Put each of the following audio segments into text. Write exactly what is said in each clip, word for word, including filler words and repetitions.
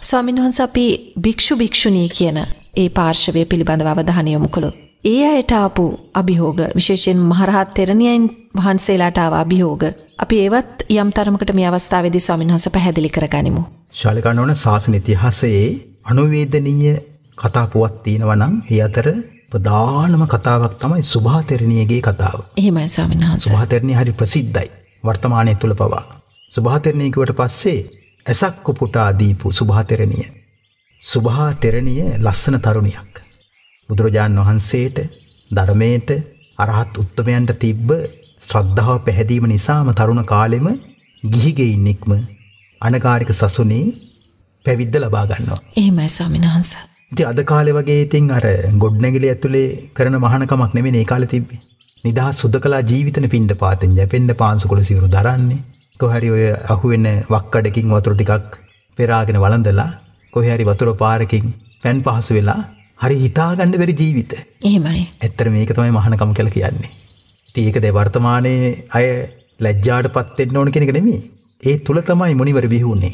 ස්වාමීන් වහන්සේ අපි භික්ෂු භික්ෂුණී කියන ඒ පාර්ශවය පිළිබඳව අවධානය යොමු කළොත් ඒ අයට ආපු අභියෝග විශේෂයෙන් මහරහත් තෙරණියන් වහන්සේලාට ආව අභියෝග අපි ඒවත් යම් තරමකට මේ අවස්ථාවේදී ස්වාමීන් වහන්සේ පැහැදිලි කරගනිමු. ශාලිකානෝන ශාසන ඉතිහාසයේ අනුවේදනීය කතා පුවත් තියෙනවා නම් ඒ අතර ප්‍රධානම කතාවක් තමයි සුභා තෙරණියගේ කතාව. එහෙමයි ස්වාමීන් වහන්සේ. සුභා තෙරණිය හරි ප්‍රසිද්ධයි වර්තමානයේ තුල පවා. සුභා තෙරණිය කිව්වට පස්සේ ඇසක් කුපුටා දීපු සුභා තෙරණිය. සුභා තෙරණිය ලස්සන තරුණියක්. බුදුරජාණන් වහන්සේට ධර්මයට අරහත් උත්තමයන්ට තිබ්බ ශ්‍රද්ධාව පැහැදීම නිසාම තරුණ කාලෙම ගිහි ගෙයින් නික්ම අනගාരിക සසුනේ පැවිද්ද ලබා ගන්නවා. එහෙමයි ස්වාමීන් වහන්සේ. ඉතින් අද කාලේ වගේ ඉතින් අර ගොඩනැගිලි ඇතුලේ කරන මහානකමක් නෙමෙයි ඒ කාලේ තිබ්බේ. නිදහස් සුදකලා ජීවිතන පින්ඩ පාතෙන් යැපෙන්න පාංශුකුල සිවුරු දරන්නේ. කොහරි ඔය අහුවෙන වක්කඩකින් වතුර ටිකක් පෙරාගෙන වළඳලා කොහේ හරි වතුර පාරකින් පෑන් පහසු වෙලා හරි හිතාගන්න බැරි ජීවිත. එහෙමයි. ඇත්තට මේක තමයි මහානකම කියලා කියන්නේ. ඉතින් ඒක දැන් වර්තමානයේ අය ලැජ්ජාටපත් වෙන්න ඕන කියන එක නෙමෙයි. ඒ තුල තමයි මුනිවර බිහිුනේ.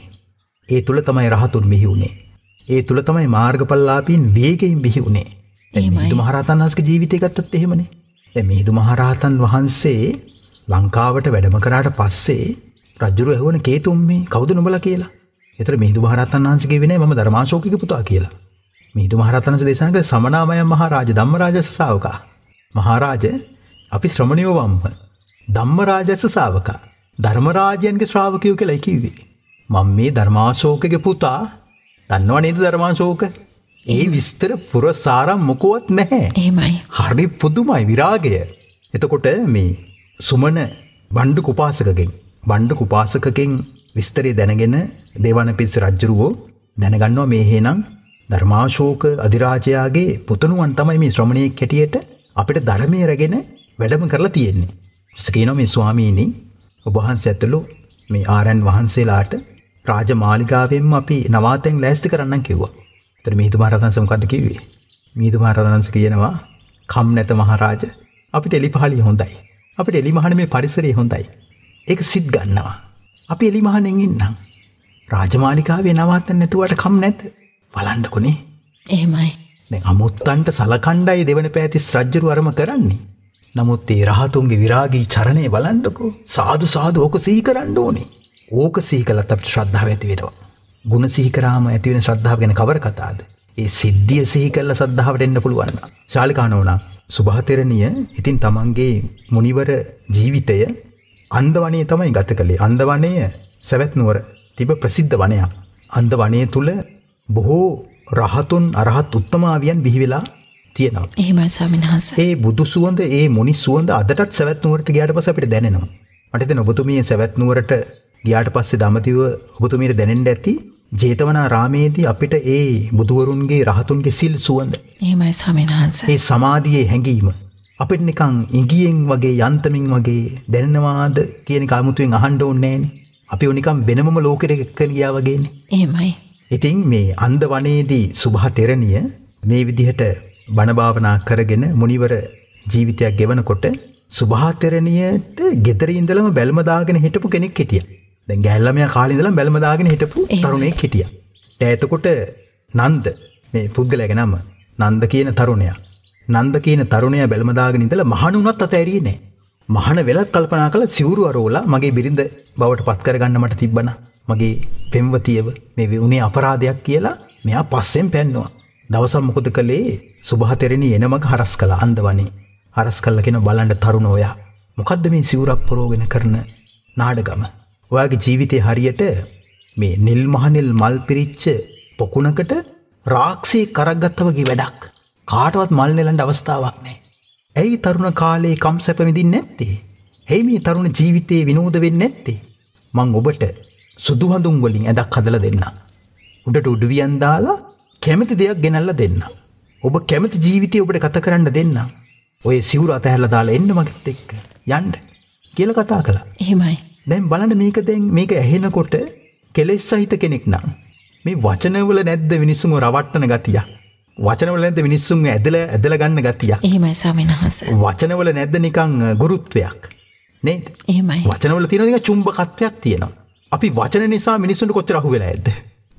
ඒ තුල තමයි රහතුන් බිහිුනේ. ඒ තුල තමයි මාර්ගඵලලාභීන් වේගයෙන් බිහිුනේ. දැන් මිහිඳු මහරහතන් වහන්සේගේ ජීවිතය ගත්තත් එහෙමනේ. දැන් මිහිඳු මහරහතන් වහන්සේ ලංකාවට වැඩම කරාට පස්සේ රජුරු ඇහුවන කේතුම්මේ කවුද නුඹලා කියලා. ඒතර මිහිඳු මහරහතන් වහන්සේගේ විනය මම ධර්මාශෝකගේ පුතා කියලා. මිහිඳු මහරහතන් වහන්සේ දේශනා කළ සමනාමය මහරජ ධම්මරාජස් ශාවකා. මහරජ අපි ශ්‍රමණයෝ වම්ම. ධම්මරාජස් ශාවකා. ධර්මරාජයන්ගේ ශ්‍රාවකයෝ කියලා කිව්වේ. මම මේ ධර්මාශෝකගේ පුතා. දන්නව නේද ධර්මාශෝක? ඒ විස්තර පුරසාරම් මොකවත් නැහැ. එහෙමයි. හරි පුදුමයි විරාගය. එතකොට මේ සුමන බණ්ඩු කුපාසකගෙන් බණ්ඩු කුපාසකගෙන් විස්තරය දැනගෙන දේවානම්පියතිස්ස රජුරෝ දැනගන්නවා මේ හේනම් ධර්මාශෝක අධිරාජයාගේ පුතණුවන් තමයි මේ ශ්‍රමණයෙක් හැටියට අපිට ධර්මයේ රැගෙන වැඩම කරලා තියෙන්නේ. ඊට කියනවා මේ ස්වාමීනි ඔබ වහන්සේ ඇතුළු මේ ආරයන් වහන්සේලාට රාජමාලිගාවෙන්ම අපි නවාතැන් ලෑස්ති කරන්නම් කිව්වා. ඒතර මිහිඳු මහරහතන් මොකද්ද කිව්වේ? මිහිඳු මහරහතන් කියනවා කම් නැත මහරජ අපිට එලිපහළිය හොඳයි. අපිට එලිමහන මේ පරිසරය හොඳයි. ඒක සිත් ගන්නවා. අපි එලිමහනෙන් ඉන්නම්. රාජමාලිගාවේ නවාතැන් නැතුවට කම් නැත. බලන්නකොනේ. එහෙමයි. දැන් අමුත්තන්ට සලකණ්ඩයි දෙවන පෑතිස් රජුරු අරම කරන්නේ. නමුත් ඒ රහතුන්ගේ විරාගී චරණය බලන්නකෝ. සාදු සාදු ඕක සිහි කරන්න ඕනේ. ඕක සිහි කළත් අපිට ශ්‍රද්ධාව ඇති වෙනවා. ගුණ සිහි කරාම ඇති වෙන ශ්‍රද්ධාව ගැන කවර කතාවද? ඒ සිද්ධිය සිහි කළා ශ්‍රද්ධාවට එන්න පුළුවන් නා. ශාලිකානෝනා සුභා තෙරණිය ඉතින් තමන්ගේ මුනිවර ජීවිතය අන්දවණේ තමයි ගත කළේ. අන්දවණය සවැත් නුවර තිබ ප්‍රසිද්ධ වනයක්. අන්දවණේ තුල බොහෝ රහතුන් අරහත් උත්තමාවියන් බිහි වෙලා තියෙනවා. එහෙමයි ස්වාමීන් වහන්සේ. ඒ බුදු සුවඳ ඒ මුනි සුවඳ අදටත් සවැත් නුවරට ගියාට පස්සේ අපිට දැනෙනවා. මට හිතෙනවා ඔබතුමිය සවැත් නුවරට ගියාට පස්සේ දඹදිව ඔබතුමියට දැනෙන්න ඇති ජේතවනාරාමේදී අපිට ඒ බුදුවරුන්ගේ රහතුන්ගේ සිල් සුවඳ. එහෙමයි ස්වාමීන් වහන්සේ. ඒ සමාධියේ හැඟීම අපිට නිකන් ඉඟියෙන් වගේ යන්තමින් වගේ දැනෙනවාද කියන එක 아무තුවෙන් අහන්න ඕනේ නෑනේ. අපි නිකන් වෙනමම ලෝකෙට එක්ක ගියා වගේනේ. එහෙමයි. ඉතින් මේ අන්දවණේදී සුභා තෙරණිය මේ විදිහට බණ භාවනා කරගෙන මුනිවර ජීවිතයක් ගෙවනකොට සුභා තෙරණියට ගෙදර ඉඳලම බැල්ම දාගෙන හිටපු කෙනෙක් හිටියා. දැන් ගැහැල්ලාමියා කාලේ ඉඳලම බැල්ම දාගෙන හිටපු තරුණයෙක් හිටියා. දැන් එතකොට නන්ද මේ පුද්ගලයාගේ නම නන්ද කියන තරුණයා. නන්ද කියන තරුණයා බැල්ම දාගෙන ඉඳලා මහණුණත් අතෑරියේ නැහැ. මහණ වෙලත් කල්පනා කළා සිවුරු අරෝලා මගේ බිරිඳ බවට පත් කරගන්න මට තිබ්බනා. මගේ පෙම්වතියව මේ වුණේ අපරාධයක් කියලා මෙයා පස්සෙන් පැන්නුවා. දවසක් මොකද කළේ? සුභා තෙරණිය එන මග හරස් කළා අන්දවණේ. හරස් කළා කියන බලන්න තරුණ ඔයා. මොකද්ද මේ සිවුරක් පොරෝගෙන කරන නාඩගම? ඔයාගේ ජීවිතේ හරියට මේ නිල් මහනෙල් මල් පිරිච්ච පොකුණකට රාක්ෂී කරක් ගත්තා වගේ වැඩක්. කාටවත් මල් නෙලන්න අවස්ථාවක් නැහැ. ඇයි තරුණ කාලේ කම්සැප විඳින්නේ නැත්තේ? ඇයි මේ තරුණ ජීවිතේ විනෝද වෙන්නේ නැත්තේ? මං ඔබට සුදු හඳුන් වලින් ඇඳක් හදලා දෙන්න. උඩට උඩුවියන් දාලා කැමති දෙයක් ගෙනල්ලා දෙන්න. ඔබ කැමති ජීවිතය ඔබට ගත කරන්න දෙන්න. ඔය සිවුර අතහැරලා දාලා එන්න මගෙත් එක්ක යන්න කියලා කතා කළා. එහෙමයි. දැන් බලන්න මේක දැන් මේක ඇහෙනකොට කෙලෙස් සහිත කෙනෙක් නම් මේ වචනවල නැද්ද මිනිස්සුන්ව රවට්ටන ගතිය? වචනවල නැද්ද මිනිස්සුන්ව ඇදලා ඇදලා ගන්න ගතිය? එහෙමයි ස්වාමීන් වහන්සේ. වචනවල නැද්ද නිකන් ගුරුත්වයක්? නේද? එහෙමයි. වචනවල තියෙන නිකන් චුම්බකත්වයක් තියෙනවා. අපි වචන නිසා මිනිස්සුන්ට කොච්චර අහු වෙලා ඇද්ද?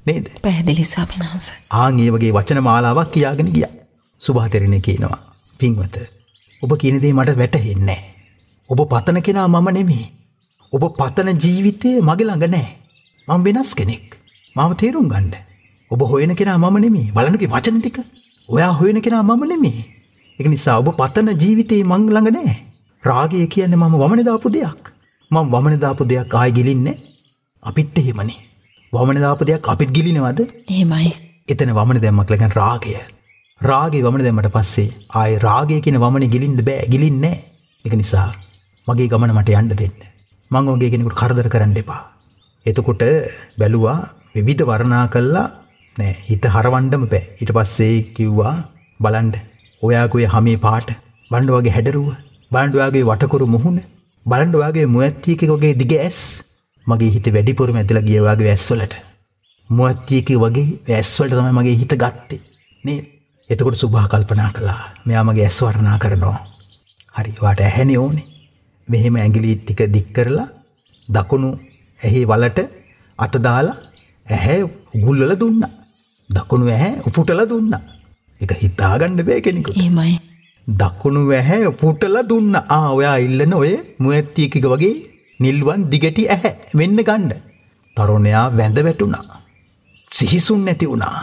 නේද? පැහැදිලි ස්වාමීන් වහන්සේ. ආන් ඒ වගේ වචන මාලාවක් කියාගෙන ගියා. සුභාතෙරණිය කියනවා පින්වත ඔබ කියන දේ මට වැටහෙන්නේ නැහැ. ඔබ පතන කෙනා මම නෙමෙයි. ඔබ පතන ජීවිතේ මගේ ළඟ නැහැ. මම වෙනස් කෙනෙක්. මාව තේරුම් ගන්න. ඔබ හොයන කෙනා මම නෙමෙයි. බලන්නකේ වචන ටික. ඔයා හොයන කෙනා මම නෙමෙයි. ඒක නිසා ඔබ පතන ජීවිතේ මං ළඟ නැහැ. රාගය කියන්නේ මම වමනේ දාපු දෙයක්. මම වමනේ දාපු දෙයක් ආයි ගිලින්නේ අපිත් එහෙමනේ. වමනේ දාපු දෙයක් අපිත් ගිලිනවද? එහෙමයි. එතන වමනේ දැම්මක් ලගන රාගය. රාගේ වමනේ දැම්මට පස්සේ ආයි රාගය කියන වමනේ ගිලින්න බෑ. ගිලින්නේ නැහැ. ඒක නිසා මගේ ගමන මට යන්න දෙන්න. මං ඔයගේ කෙනෙකුට කරදර කරන්න එපා. එතකොට බැලුවා විවිධ වර්ණා කළා නෑ හිත හරවන්නම බෑ. ඊට පස්සේ කිව්වා බලන්න ඔයාගේ හැමේ පාට බලන්න ඔයාගේ හැඩරුව බලන්න ඔයාගේ වටකුරු මුහුණ බලන්න ඔයාගේ මුවැත්තියක වගේ දිග ඇස් මගේ හිත වැඩිපුරම ඇදලා ගියා ඔයාගේ ඇස් වලට. මුවැත්තියක වගේ ඇස් වලට තමයි මගේ හිත ගත්තේ නේද? එතකොට සුභා කල්පනා කළා මෙයා මගේ ඇස් වර්ණා කරනවා. හරි ඔයාට ඇහැනේ ඕනේ. මෙහෙම ඇඟිලි ටික දික් කරලා දකුණු ඇහි වලට අත දාලා ඇහැ උගුල්වල දුන්නා. දකුණු ඇහැ උපුටලා දුන්නා. ඒක හිතා ගන්න බෑ කෙනෙකුට. එහෙමයි. දකුණු ඇහැ උපුටලා දුන්නා. ආ ඔයා ඉල්ලන ඔය මුවැත්තියක වගේ නිල්වන් දිගටි ඇහැ වෙන්න ගන්න. තරුණයා වැඳ වැටුණා. සිහිසුන් නැති වුණා.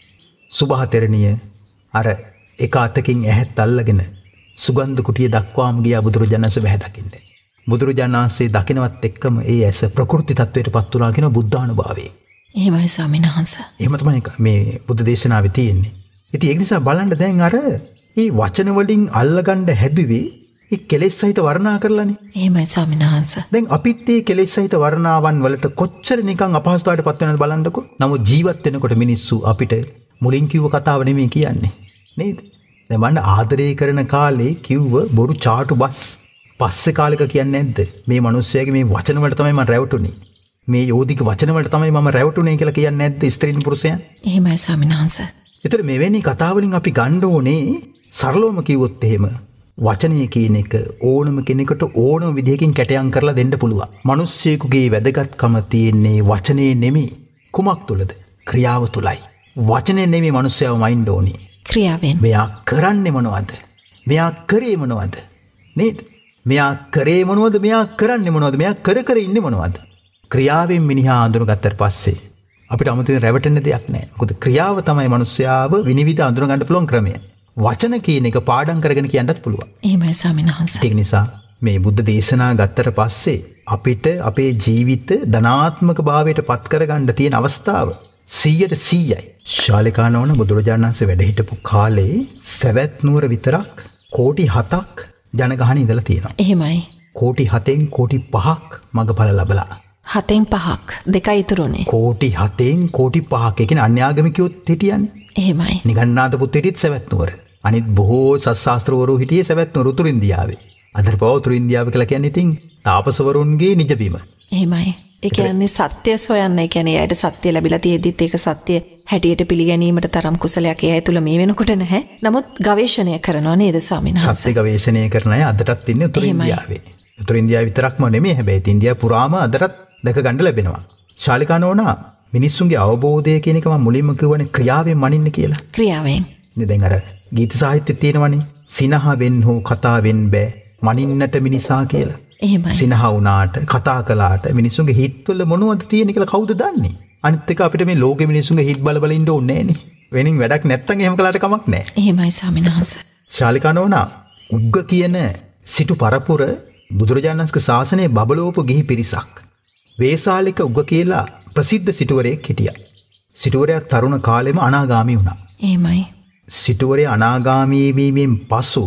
සුභාතෙරණිය අර එක අතකින් ඇහත් අල්ලගෙන සුගන්ධ කුටිය දක්වාම ගියා බුදුරජාණන් වහන්සේ බැහැ දකින්න. බුදුරජාණන් වහන්සේ දකින්නවත් එක්කම ඒ ඇස ප්‍රකෘති තත්වයට පත් වුණා කියන බුද්ධානුභාවයෙන්. එහෙමයි ස්වාමීන් වහන්සේ. එහෙම තමයි මේ බුද්ධ දේශනාවේ තියෙන්නේ. ඉතින් ඒක නිසා බලන්න දැන් අර මේ වචන වලින් අල්ලගන්න හැදුවේ ඒ කෙලෙස් සහිත වර්ණා කරලානේ. එහෙමයි ස්වාමීන් වහන්සේ. දැන් අපිත් මේ කෙලෙස් සහිත වර්ණාවන් වලට කොච්චර නිකන් අපහසුතාවයට පත් වෙනවද බලන්නකෝ. නමුත් ජීවත් වෙනකොට මිනිස්සු අපිට මුලින් කිව්ව කතාව නෙමෙයි කියන්නේ. නේද? දැන් මම ආදරය කරන කාලේ කිව්ව බොරු චාටු බස් පස්සේ කාලෙක කියන්නේ නැද්ද? මේ මිනිස්සයාගේ මේ වචන වලට තමයි මම රැවටුනේ. මේ යෝධික වචන වලට තමයි මම රැවටුනේ කියලා කියන්නේ නැද්ද ස්ත්‍රීන් පුරුෂයන්? එහෙමයි ස්වාමීන් වහන්සේ. ඒතර මෙවැනි කතා වලින් අපි ගන්න ඕනේ සරලවම කිව්වොත් එහෙම වචනය කියන එක ඕනම කෙනෙකුට ඕනම විදිහකින් කැටයම් කරලා දෙන්න පුළුවන්. මිනිස්සෙකුගේ වැදගත්කම තියෙන්නේ වචනේ නෙමෙයි. කුමක් තුලද? ක්‍රියාව තුලයි. වචනේ නෙමෙයි මිනිස්සයව මයින්ඩ් ඕනේ. ක්‍රියාවෙන්. මෙයා කරන්නේ මොනවද? මෙයා කරේ මොනවද? නේද? මෙයා කරේ මොනවද? මෙයා කරන්නේ මොනවද? මෙයා කර කර ඉන්නේ මොනවද? ක්‍රියාවෙන් මිනිහා අඳුරගත්තට පස්සේ අපිට 아무තෙන් රැවටෙන්න දෙයක් නැහැ. මොකද ක්‍රියාව තමයි මිනිස්යාව විනිවිද අඳුර ගන්න පුළුවන් ක්‍රමය. වචන කියන එක පාඩම් කරගෙන කියන්නත් පුළුවන්. එහෙමයි ස්වාමීන් වහන්සේ. ඒක නිසා මේ බුද්ධ දේශනා ගත්තට පස්සේ අපිට අපේ ජීවිත ධනාත්මක භාවයට පත් කරගන්න තියෙන අවස්ථාව සීයට සීයයි. ශාලිකානෝන බුදුරජාණන් වහන්සේ වැඩ හිටපු කාලේ සවැත් නුවර විතරක් කෝටි හතක් ජනගහන ඉඳලා තියෙනවා. එහෙමයි. කෝටි හතෙන් කෝටි පහක් මගඵල ලැබලා. හතෙන් පහක් දෙකයි ඉතුරුනේ. කෝටි හතෙන් කෝටි පහක් ඒ කියන්නේ අන්‍යාගමිකයොත් හිටියන්නේ. එහෙමයි. නිගණ්ඨනාථ පුත් හිටියෙත් සවැත් නුවර. අනිත් බොහෝ සත්ශාස්ත්‍රවරු හිටියේ සවැත් නුවර උතුරු ඉන්දියාවේ. අදට පව උතුරු ඉන්දියාව කියලා කියන්නේ ඉතින් තාපසවරුන්ගේ නිජ බිම. එහෙමයි. ඒ කියන්නේ සත්‍ය සොයන්න. ඒ කියන්නේ එයාට සත්‍ය ලැබිලා තියෙද්දිත් ඒක සත්‍ය හැටියට පිළිගැනීමට තරම් කුසලයක් එයා තුළ මේ වෙනකොට නැහැ. නමුත් ගවේෂණය කරනවා නේද ස්වාමීන් වහන්සේ? සත්‍ය ගවේෂණය කරන අය අදටත් ඉන්නේ උතුරු ඉන්දියාවේ. උතුරු ඉන්දියාව විතරක්ම නෙමෙයි හැබැයි ඉන්දියාව පුරාම අදටත් දැක ගන්න ලැබෙනවා. ශාලිකානෝනා මිනිස්සුන්ගේ අවබෝධය කියන එක මම මුලින්ම කිව්වනේ ක්‍රියාවෙන් මනින්න කියලා. ක්‍රියාවෙන්. නේ දැන් අර ගීත සාහිත්‍යයේ තියෙනවනේ සිනහවෙන් හෝ කතාවෙන් බෑ මනින්නට මිනිසා කියලා. එහෙමයි. සිනහ වුණාට කතා කළාට මිනිස්සුන්ගේ හිත්වල මොනවද තියෙන්නේ කියලා කවුද දන්නේ? අනිත් එක අපිට මේ ලෝකෙ මිනිස්සුන්ගේ හිත් බල බල ඉන්න ඕනේ නෑනේ. වෙනින් වැඩක් නැත්තම් එහෙම කළාට කමක් නෑ. එහෙමයි ස්වාමීන් වහන්සේ. ශාලිකානෝනා උග්ග කියන සිටු පරපුර බුදුරජාණන් වහන්සේගේ ශාසනයේ බබලෝප ගිහි පිරිසක්. වේසාලික උග්ග කියලා ප්‍රසිද්ධ සිටුවරයෙක් හිටියා. සිටුවරයා තරුණ කාලෙම අනාගාමී වුණා. එහෙමයි. සිටුවරයා අනාගාමී වීමෙන් පසු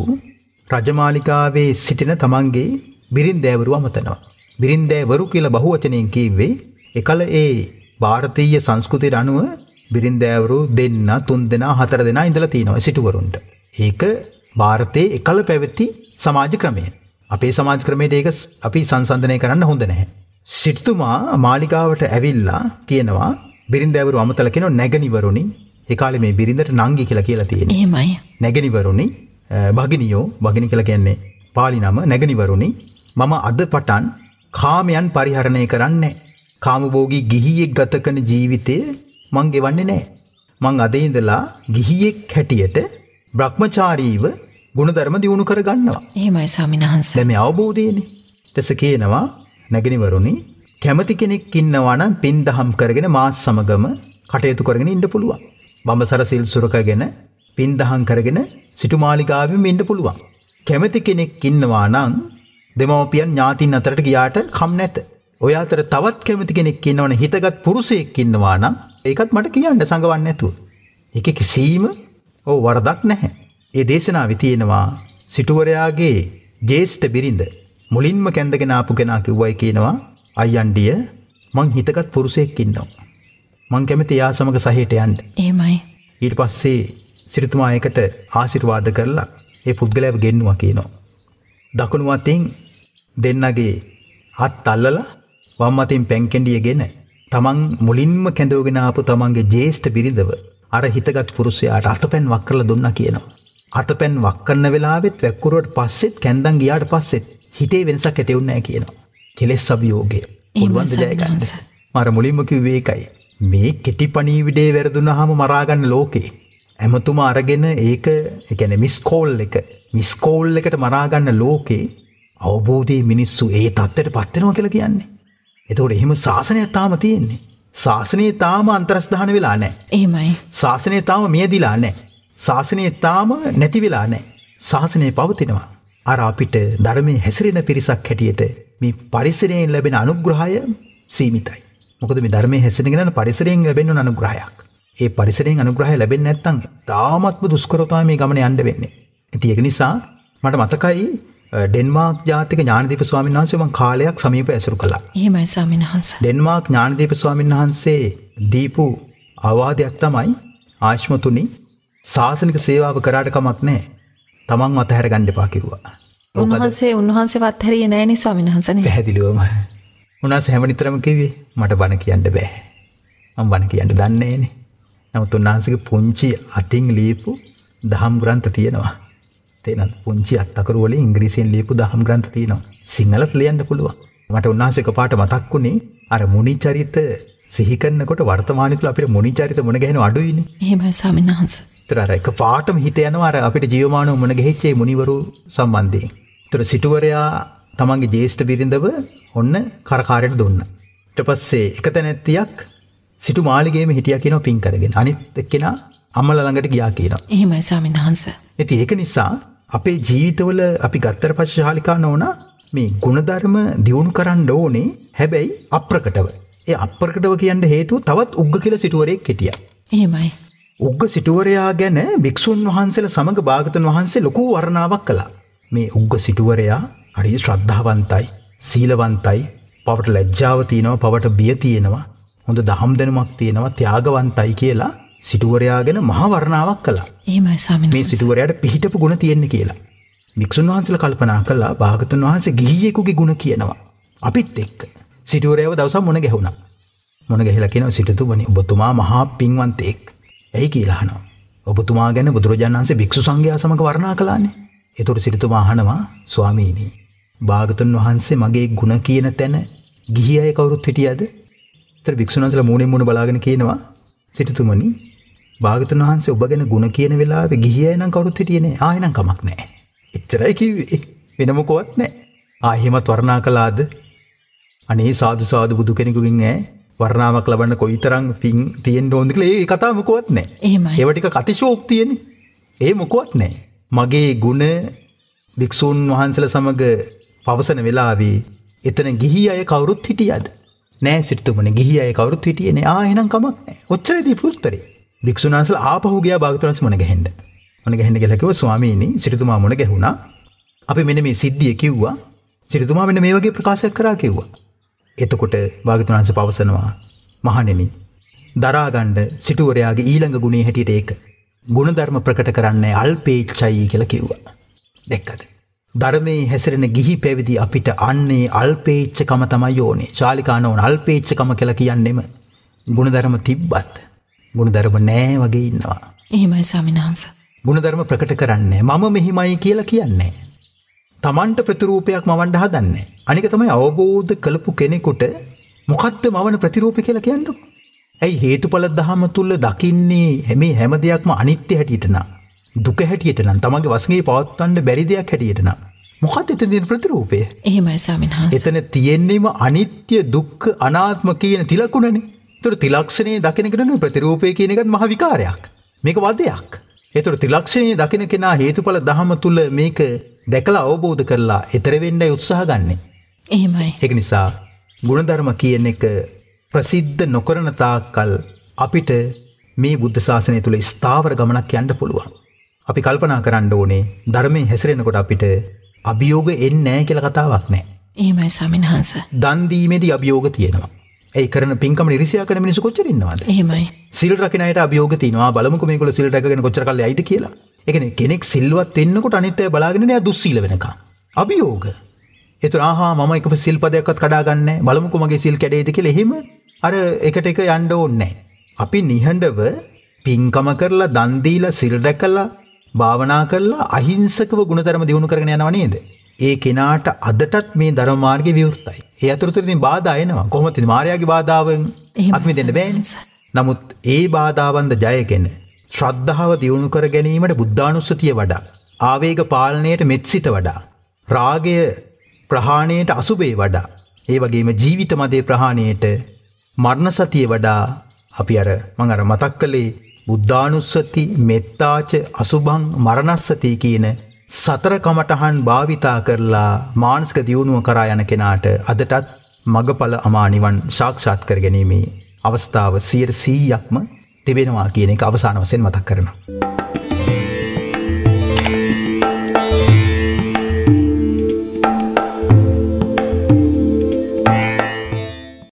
රජමාලිකාවේ සිටින තමන්ගේ බිරින්දෑවරු අමතනවා. බිරින්දෑවරු කියලා බහුවචනයෙන් කියවේ එකල ඒ ಭಾರತೀಯ සංස්කෘතියට අනුව බිරින්දෑවරු දෙන්න, තුන් දෙනා, හතර දෙනා ඉඳලා තිනවා සිටුවරුන්ට. ඒක ಭಾರತයේ එකල පැවති සමාජ ක්‍රමය. අපේ සමාජ ක්‍රමයට ඒක අපි සංසන්දනය කරන්න හොඳ නැහැ. සිටුතුමා මාලිගාවට ඇවිල්ලා කියනවා බිරින්දෑවරු අමතලා කියනවා නැගණිවරුනි. ඒ කාලේ මේ බිරින්දට නංගි කියලා කියලා තියෙනවා. එහෙමයි. නැගණිවරුනි, භගිනියෝ, භගිනි කියලා කියන්නේ පාලි නම. නැගණිවරුනි, මම අද පටන් කාමයන් පරිහරණය කරන්නේ. කාමභෝගී ගිහියෙක් ගත කරන ජීවිතය මං ගෙවන්නේ නැහැ. මං අද ඉඳලා ගිහියෙක් හැටියට බ්‍රහ්මචාරීව ගුණධර්ම දියුණු කර ගන්නවා. එහෙමයි ස්වාමීන් වහන්සේ. දැන් මේ අවබෝධයනේ. ඊටස කියනවා නැගිනවරුනි කැමති කෙනෙක් ඉන්නවා නම් පින් දහම් කරගෙන මාස් සමගම කටයුතු කරගෙන ඉන්න පුළුවන්. බඹසර සිල් සුරකගෙන පින් දහම් කරගෙන සිටුමාලිගාවෙම ඉන්න පුළුවන්. කැමති කෙනෙක් ඉන්නවා නම් දෙමව්පියන් ඥාතින් අතරට ගියාට කම් නැත. ඔය අතර තවත් කැමති කෙනෙක් ඉන්නවනේ හිතගත් පුරුෂයෙක් ඉන්නවා නම් ඒකත් මට කියන්න සංගවන්නේ නැතුව. ඒකේ කිසිම ඕ වරදක් නැහැ. ඒ දේශනාවේ තියෙනවා සිටුවරයාගේ ජේෂ්ඨ බිරිඳ මුලින්ම කැඳගෙන ආපු කෙනා කිව්වයි කියනවා අයියන්ඩිය මං හිතගත් පුරුෂයෙක් ඉන්නවා. මං කැමති එයා සමග සහයට යන්න. එහෙමයි. ඊට පස්සේ සිටුතුමා ඒකට ආශිර්වාද කරලා ඒ පුද්ගලයාව ගෙන්නුවා කියනවා. දකුණු අතින් දෙන්නගේ අත් අල්ලලා වම් අතින් පැන්කෙන්ඩියගෙන තමන් මුලින්ම කැඳවගෙන ආපු තමන්ගේ ජේෂ්ඨ බිරිඳව අර හිතගත් පුරුෂයාට අතපැන් වක් කරලා දුන්නා කියනවා. අතපැන් වක් කරන වෙලාවෙත් වැක්කුරුවට පස්සෙත් කැන්දන් ගියාට පස්සෙත් හිතේ වෙනසක් ඇති වුණේ නැහැ කියනවා. කෙලෙස් අභියෝගය. පුළුවන් ද ජය ගන්න. මර මුලින්ම කිව්වේ ඒකයි. මේ කෙටි පණීවිඩේ වැරදුනහම මරා ගන්න ලෝකේ. එමතුමා අරගෙන ඒක ඒ කියන්නේ මිස් කෝල් එක මිස් කෝල් එකට මරා ගන්න ලෝකේ අවබෝධයේ මිනිස්සු ඒ தත්ත්වයට පත් වෙනවා කියලා කියන්නේ. එතකොට එහෙම ශාසනයක් තාම තියෙන්නේ. ශාසනය තාම අන්තරස්දාන වෙලා නැහැ. එහෙමයි. ශාසනය තාම මියදිලා නැහැ. ශාසනය තාම නැති වෙලා නැහැ. ශාසනය පවතිනවා. අර අපිට ධර්මයේ හැසිරෙන පිරිසක් හැටියට මේ පරිසරයෙන් ලැබෙන අනුග්‍රහය සීමිතයි. මොකද මේ ධර්මයේ හැසිරෙන පරිසරයෙන් ලැබෙන අනුග්‍රහයක්. ඒ පරිසරයෙන් අනුග්‍රහය ලැබෙන්නේ නැත්නම් තාමත්ම දුෂ්කරව තමයි මේ ගමන යන්න වෙන්නේ. ඉතින් ඒක නිසා මට මතකයි ඩෙන්මාර්ක් ජාතික ඥානදීප ස්වාමීන් වහන්සේ මම කාලයක් සමීපව ඇසුරු කළා. එහෙමයි ස්වාමීන් වහන්සේ. ඩෙන්මාර්ක් ඥානදීප ස්වාමීන් වහන්සේ දීපු අවවාදයක් තමයි ආශ්මතුනි ශාසනික සේවාව කරාට කමක් නැහැ. තමන්ව අතහැර ගන්න එපා කිව්වා. උන්වහන්සේ උන්වහන්සේව අත්හැරියේ නැහැ නේ ස්වාමීන් වහන්සේ නේ. පැහැදිලිවම. උන්වහන්සේ හැමනිතරම කිව්වේ මට බණ කියන්න බෑ. මම බණ කියන්න දන්නේ නෑනේ. නමුත් උන්වහන්සේගේ පුංචි අතින් ලියපු දහම් ග්‍රන්ථ තියෙනවා. තේනත් පුංචි අත්තකරු වලින් ඉංග්‍රීසියෙන් ලියපු දහම් ග්‍රන්ථ තියෙනවා. සිංහලට ලියන්න පුළුවන්. මට උන්වහන්සේ එකපාරට මතක් වුණේ අර මුනි චරිත සිහි කරනකොට වර්තමානයේ තුල අපිට මුනි චරිත මොන ගැහෙනව අඩුයිනේ. එහෙමයි ස්වාමීන් වහන්සේ. ඒතර අර එකපාරටම හිත යනවා අර අපිට ජීවමානව මොන ගැහිච්ච මේ මුනිවරු සම්බන්ධයෙන්. ඒතර සිටුවරයා තමන්ගේ ජේෂ්ඨ බිරිඳව ඔන්න කරකාරයට දුන්නා. ඊට පස්සේ එක තැනැත්තියක් සිටු මාලිගයේම හිටියා කියනවා පින් කරගෙන. අනිත් එක්කෙනා අම්මලා ළඟට ගියා කියනවා. එහෙමයි ස්වාමීන් වහන්සේ. ඉතින් ඒක නිසා අපේ ජීවිතවල අපි ගත්තර පස්සේ ශාලිකා නෝන මේ ගුණධර්ම දියුණු කරන්න ඕනේ. හැබැයි අප්‍රකටව. ඒ අප්‍රකටව කියන්න හේතුව තවත් උග්ග කියලා සිටුවරයෙක් හිටියා. එහෙමයි. උග්ග සිටුවරයා ගැන භික්ෂුන් වහන්සේලා සමග භාගතුන් වහන්සේ ලොකු වර්ණාවක් කළා. මේ උග්ග සිටුවරයා හරි ශ්‍රද්ධාවන්තයි, සීලවන්තයි, පවට ලැජ්ජාව තියෙනවා, පවට බිය තියෙනවා, හොඳ දහම් දැනුමක් තියෙනවා, ත්‍යාගවන්තයි කියලා සිටුවරයා ගැන මහ වර්ණාවක් කළා. එහෙමයි ස්වාමීන් මේ සිටුවරයාට පිහිටපු ගුණ තියෙන්නේ කියලා. භික්ෂුන් වහන්සේලා කල්පනා කළා භාගතුන් වහන්සේ ගිහියෙකුගේ ගුණ කියනවා. අපිත් එක්ක සිටුවරයව දවසක් මොන ගැහුණා. මොන ගැහිලා කියනවා සිටුතුමනි ඔබතුමා මහා පින්වන්තෙක්. ඇයි කියලා අහනවා. ඔබතුමා ගැන බුදුරජාණන් වහන්සේ භික්ෂු සංඝයා සමග වර්ණනා කළානේ. ඒතකොට සිටුතුමා අහනවා ස්වාමීනි භාගතුන් වහන්සේ මගේ ගුණ කියන තැන ගිහි අය කවුරුත් හිටියද? ඒතර භික්ෂුන් වහන්සේලා මූණෙන් මූණ බලාගෙන කියනවා සිටුතුමනි භාගතුන් වහන්සේ ඔබ ගැන ගුණ කියන වෙලාවේ ගිහි අය නම් කවුරුත් හිටියේ නෑ. ආ එහෙනම් කමක් නෑ. එච්චරයි කිව්වේ. වෙන මොකවත් නෑ. ආ එහෙමත් වර්ණනා කළාද? අනේ සාදු සාදු බුදු කෙනෙකුගෙන් ඈ වර්ණාවක් ලබන්න කොයිතරම් පිං තියෙන්න ඕනද කියලා ඒ කතාව මොකවත් නැහැ. එහෙමයි. ඒව ටික අතිශෝක්තියනේ. ඒ මොකවත් නැහැ. මගේ ගුණ භික්ෂුන් වහන්සේලා සමග පවසන වෙලාවේ එතන ගිහි අය කවුරුත් හිටියද? නෑ සිටුතුමනේ ගිහි අය කවුරුත් හිටියේ නෑ. ආ එහෙනම් කමක් නැහැ. ඔච්චරයි දීපු උත්තරේ. භික්ෂුන් වහන්සේලා ආපහු ගියා භාගතුන් වහන්සේ මොන ගැහෙන්න. මොන ගැහෙන්න කියලා කිව්වා ස්වාමීනි සිටුතුමා මොන ගැහුණා. අපි මෙන්න මේ සිද්ධිය කිව්වා. සිටුතුමා මෙන්න මේ වගේ ප්‍රකාශයක් කරා කිව්වා. එතකොට භාගතුන් වහන්සේ පවසනවා මහණෙනි දරාගන්න සිටුවරයාගේ ඊළඟ ගුණේ හැටියට ඒක ගුණධර්ම ප්‍රකට කරන්නේ අල්පේච්ඡයි කියලා කිව්වා. දැක්කද? ධර්මයේ හැසිරෙන ගිහි පැවිදි අපිට අන්නේ අල්පේච්ඡකම තමයි ඕනේ. ශාලිකානෝන අල්පේච්ඡකම කියලා කියන්නේම ගුණධර්ම තිබ්බත් ගුණධර්ම නෑ වගේ ඉන්නවා. එහෙමයි ස්වාමීන් වහන්සේ. ගුණධර්ම ප්‍රකට කරන්නේ මම මෙහිමයි කියලා කියන්නේ. තමන්ට ප්‍රතිරූපයක් මවන්න හදන්නේ. අනික තමයි අවබෝධ කළපු කෙනෙකුට මොකද්ද මවන ප්‍රතිරූපය කියලා කියන්නේ. ඇයි හේතුඵල ධහම තුල දකින්නේ මේ හැම දෙයක්ම අනිත්‍ය හැටියට නම් දුක හැටියට නම් තමන්ගේ වශයෙන් පවත්වන්න බැරි දෙයක් හැටියට නම් මොකක්ද එතන තියෙන ප්‍රතිරූපය? එහෙමයි ස්වාමීන් වහන්සේ. එතන තියෙන්නේම අනිත්‍ය දුක්ඛ අනාත්ම කියන තිලකුණනේ. ඒතර තිලක්ෂණයේ දකින කෙනා ප්‍රතිරූපය කියන එකත් මහ විකාරයක්. මේක වදයක්. ඒතර තිලක්ෂණයේ දකින කෙනා හේතුඵල ධහම තුල මේක දැකලා අවබෝධ කරලා ඊතර වෙන්නයි උත්සාහ ගන්නෙ. එහෙමයි. ඒක නිසා ගුණධර්ම කියන එක ප්‍රසිද්ධ නොකරන තාක්කල් අපිට මේ බුද්ධ ශාසනය තුල ස්ථාවර ගමනක් යන්න පුළුවන්. අපි කල්පනා කරන්න ඕනේ ධර්මයෙන් හැසිරෙනකොට අපිට අභියෝග එන්නේ නැහැ කියලා කතාවක් නැහැ. එහෙමයි ස්වාමීන් වහන්සේ. දන් දීමේදී අභියෝග තියෙනවා. ඒ කරන පින්කම ඉරිසියා කරන මිනිස්සු කොච්චර ඉන්නවද? එහෙමයි. සිල් රකින්න අයට අභියෝග තියෙනවා. බලමුකෝ මේගොල්ලෝ සිල් රැකගෙන කොච්චර කල් යයිද කියලා. ඒ කියන්නේ කෙනෙක් සිල්වත් වෙන්නකොට අනිත් අය බලාගෙන ඉන්නේ දුස්සීල වෙනකම්. අභියෝග. ඒතර ආහා මම එක සිල්පදයක්වත් කඩා ගන්නෑ. බලමුකෝ මගේ සිල් කැඩේද කියලා එහෙම අර එකට එක යන්න ඕනේ නැහැ. අපි නිහඬව පින්කම කරලා දන් දීලා සිල් රැකලා භාවනා කරලා අහිංසකව ගුණධර්ම දියුණු කරගෙන යනවා නේද? ඒ කෙනාට අදටත් මේ ධර්ම මාර්ගේ විවෘතයි. ඒ අතරතුරදී බාධා එනවා. කොහොමද ඉතින් මායාවේ බාධාවෙන් අත්මිදෙන්න බෑනේ. නමුත් ඒ බාධාවන්ද ජයගෙන ශ්‍රද්ධාව දියුණු කර ගැනීමට බුද්ධානුස්සතිය වඩා, ආවේග පාලනයට මෙත්සිත වඩා, රාගය ප්‍රහාණයට අසුබේ වඩා, ඒ වගේම ජීවිත මදේ ප්‍රහාණයට මරණ සතිය වඩා අපි අර මම අර මතක් කළේ බුද්ධානුස්සති මෙත්තාච අසුභං මරණස්සති කියන සතර කමඨහන් භාවිතා කරලා මානසික දියුණුව කරා යන කෙනාට අදටත් මගඵල අමා නිවන් සාක්ෂාත් කර ගැනීමේ අවස්ථාව සියයට සීයක්ම තිබෙනවා කියන එක අවසාන වශයෙන් මතක් කරනවා.